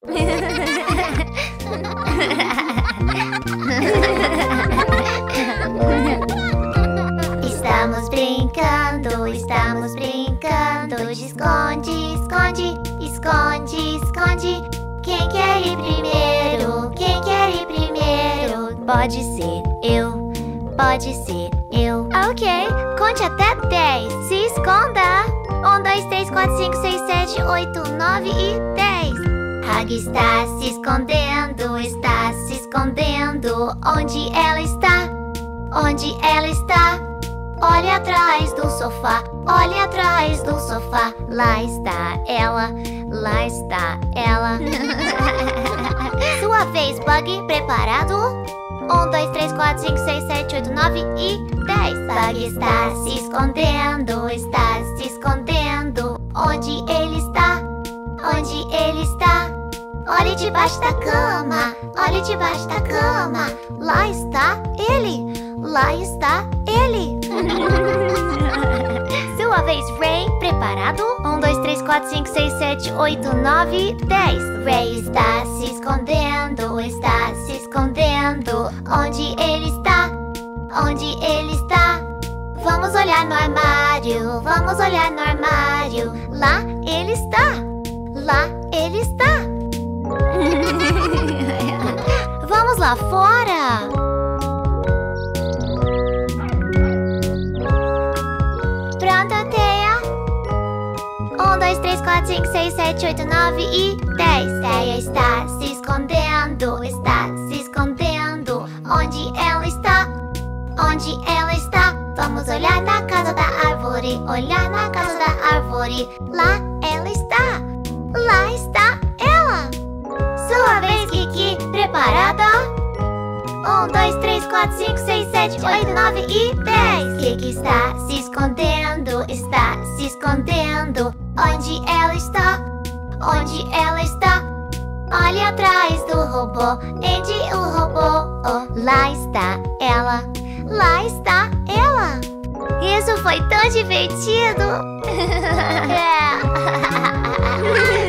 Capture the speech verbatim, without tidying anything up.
Estamos brincando, estamos brincando de esconde, esconde, esconde, esconde. Quem quer ir primeiro? Quem quer ir primeiro? Pode ser eu, pode ser eu. Ok, conte até dez, se esconda. Um, dois, três, quatro, cinco, seis, sete, oito, nove e dez. Hug está se escondendo, está se escondendo. Onde ela está? Onde ela está? Olhe atrás do sofá, olhe atrás do sofá. Lá está ela, lá está ela. Sua vez, Bug, preparado? Um, dois, três, quatro, cinco, seis, sete, oito, nove e dez. Bug está se escondendo, está se escondendo. Onde ele está? Onde ele está? Olhe debaixo da cama, olhe debaixo da cama. Lá está ele, lá está ele. Sua vez, Ray, preparado? Um, dois, três, quatro, cinco, seis, sete, oito, nove, dez. Ray está se escondendo, está se escondendo. Onde ele está? Onde ele está? Vamos olhar no armário, vamos olhar no armário. Lá ele está, lá ele está. Vamos lá fora. Pronto, Teia? Um, dois, três, quatro, cinco, seis, sete, oito, nove e dez. Teia está se escondendo, está se escondendo. Onde ela está? Onde ela está? Vamos olhar na casa da árvore, olhar na casa da árvore. Lá ela está, lá está ela. Sua vez, Kiki, preparada? Um, dois, três, quatro, cinco, seis, sete, oito, nove e dez. Kiki está se escondendo, está se escondendo. Onde ela está? Onde ela está? Olhe atrás do robô, Andy, o robô. Oh, lá está ela, lá está ela. Isso foi tão divertido. É.